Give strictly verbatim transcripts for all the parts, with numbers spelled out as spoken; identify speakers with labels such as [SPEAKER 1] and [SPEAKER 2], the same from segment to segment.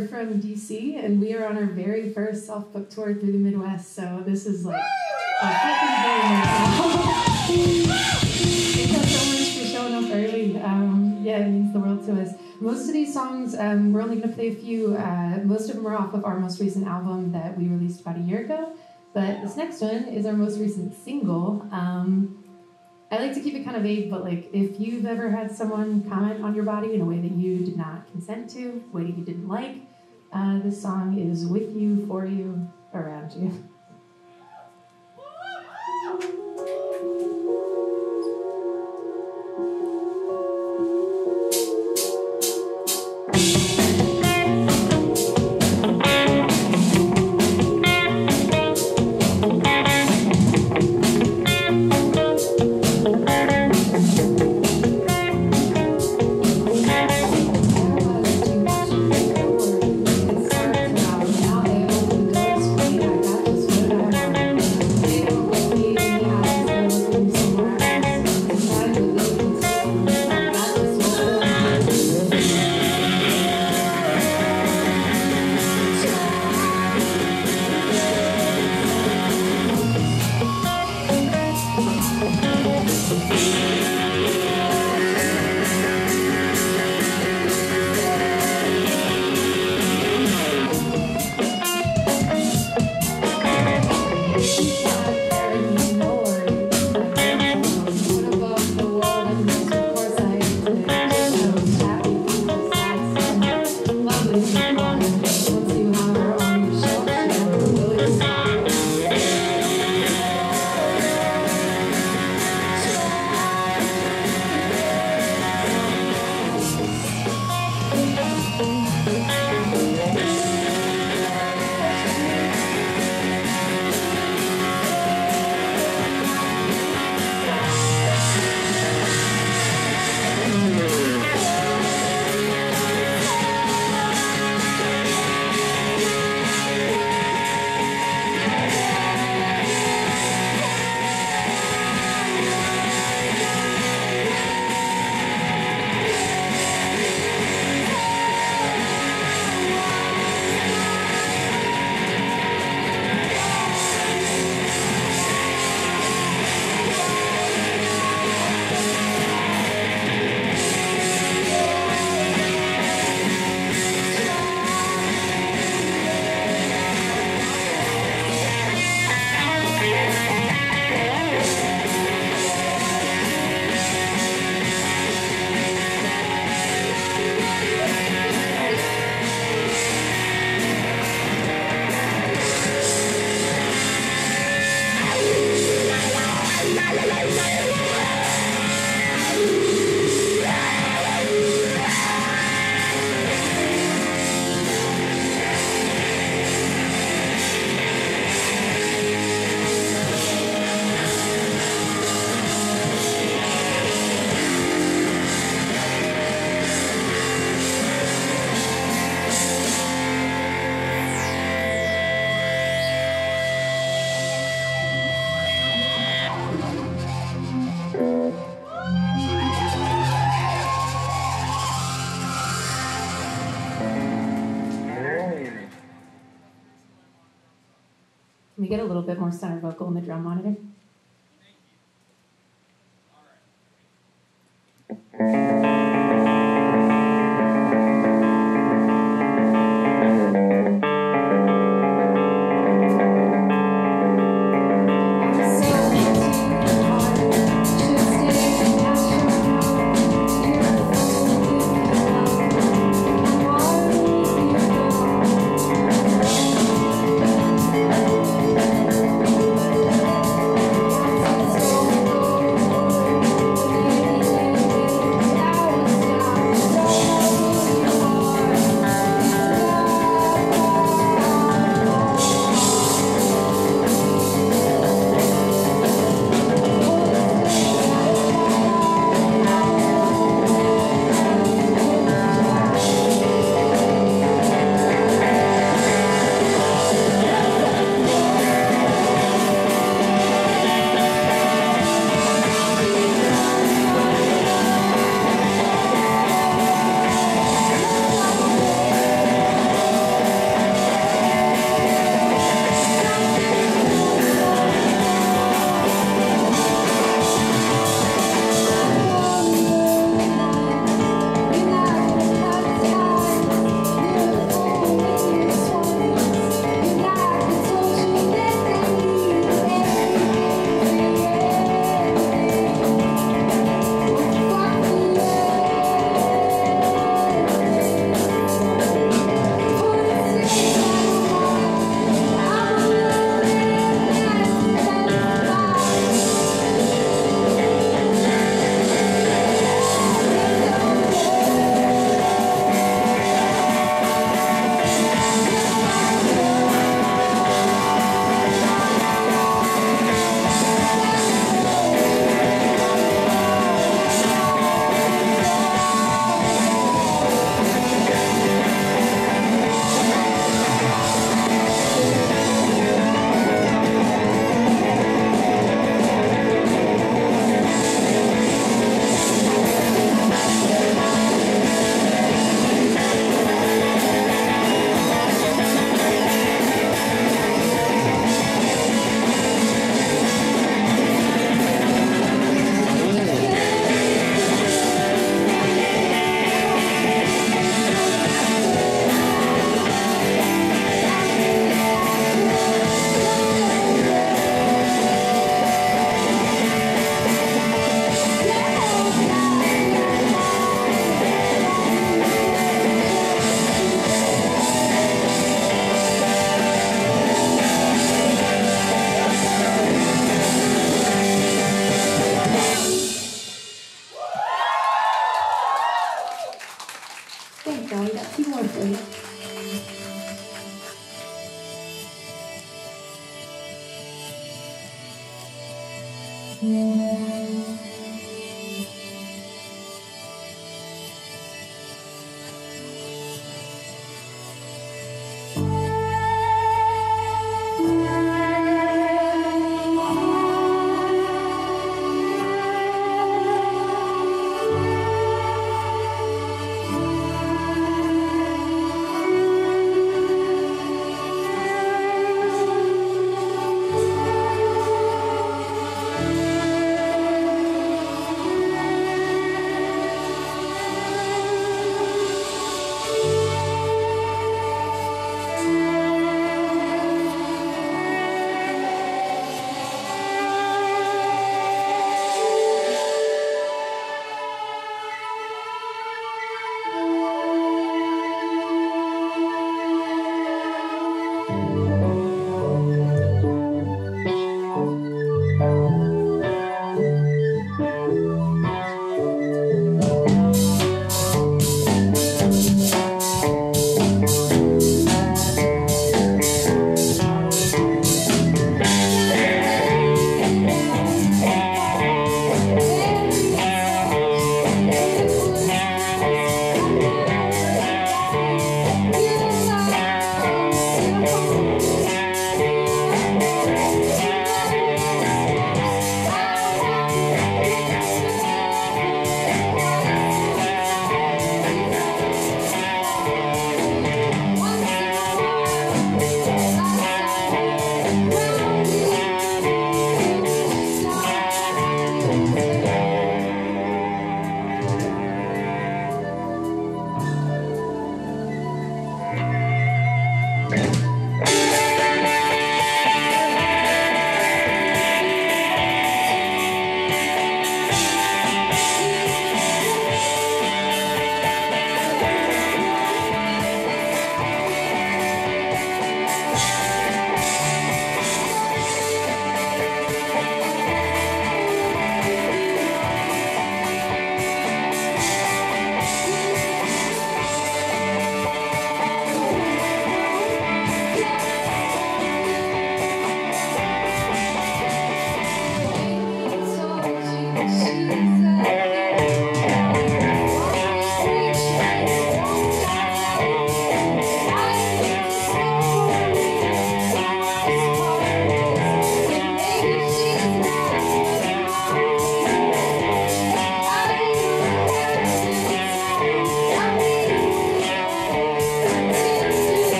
[SPEAKER 1] we're from D C, and we are on our very first self-book tour through the Midwest, so this is like a fucking dream right now. Thank you so much for showing up early. Um, yeah, it means the world to us. Most of these songs, um, we're only going to play a few. Uh, most of them are off of our most recent album that we released about a year ago, but this next one is our most recent single. Um, I like to keep it kind of vague, but like if you've ever had someone comment on your body in a way that you did not consent to, a way that you didn't like, uh, this song is with you, for you, around you. Can we get a little bit more center vocal in the drum monitor?
[SPEAKER 2] Thank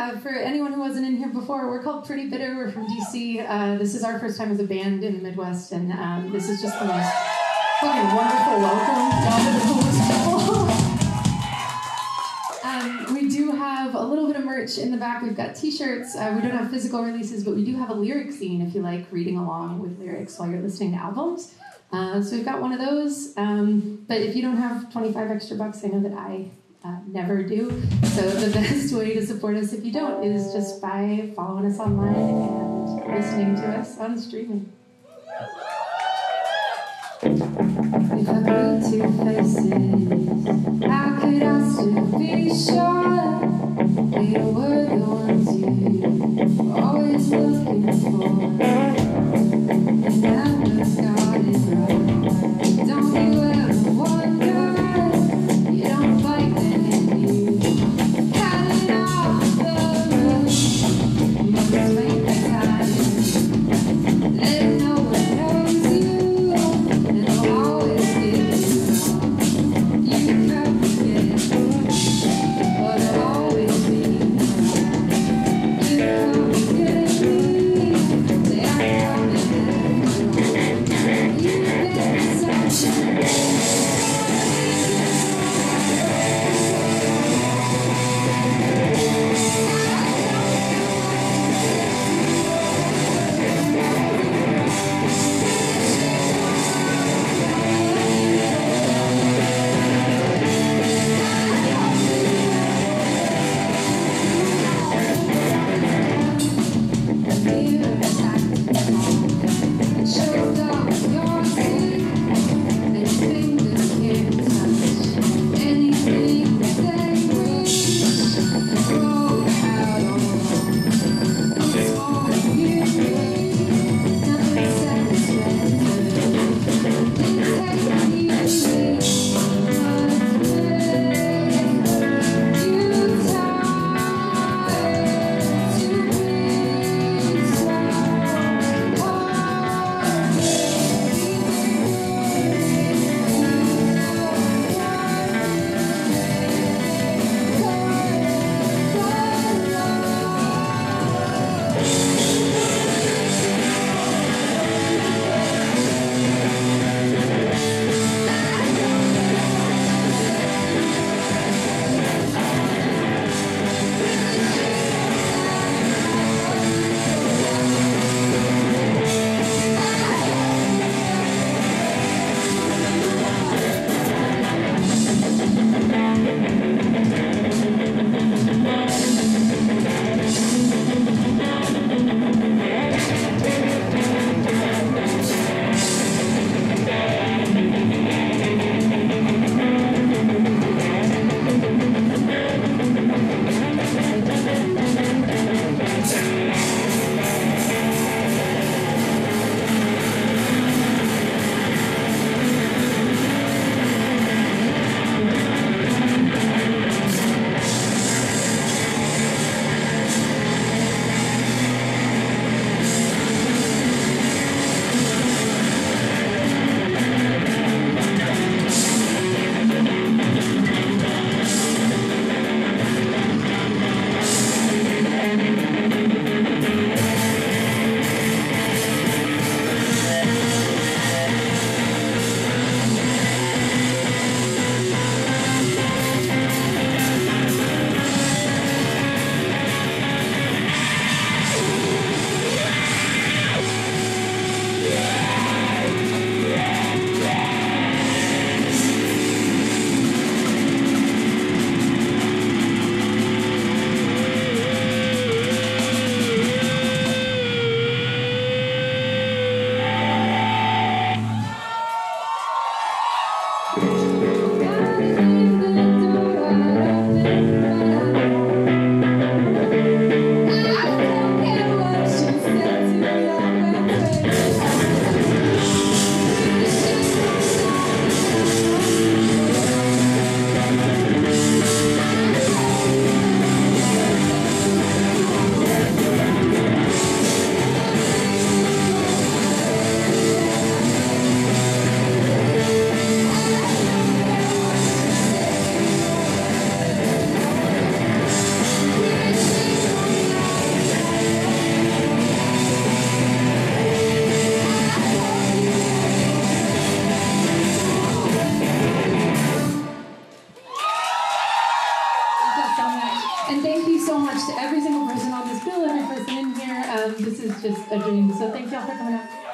[SPEAKER 1] uh, for anyone who wasn't in here before, we're called Pretty Bitter. We're from D C. Uh, this is our first time as a band in the Midwest, and um, this is just the most fucking wonderful welcome. Y'all are the coolest people. um, we do have a little bit of merch in the back. We've got t-shirts. Uh, we don't have physical releases, but we do have a lyric scene if you like reading along with lyrics while you're listening to albums. Uh, so we've got one of those. Um, but if you don't have twenty-five extra bucks, I know that I uh, never do. So the best way to support us if you don't is just by following us online and listening to us on streaming. If I put two faces, how could I still be sure we were the ones you were always looking for? And never got it right. Don't you ever wonder? You don't fight when you cut it off the roof. You must make the time. Let no one knows you. Always get it wrong. You can forget, but And thank you so much to every single person on this bill, every person in here. Um, this is just a dream. So thank y'all for coming out.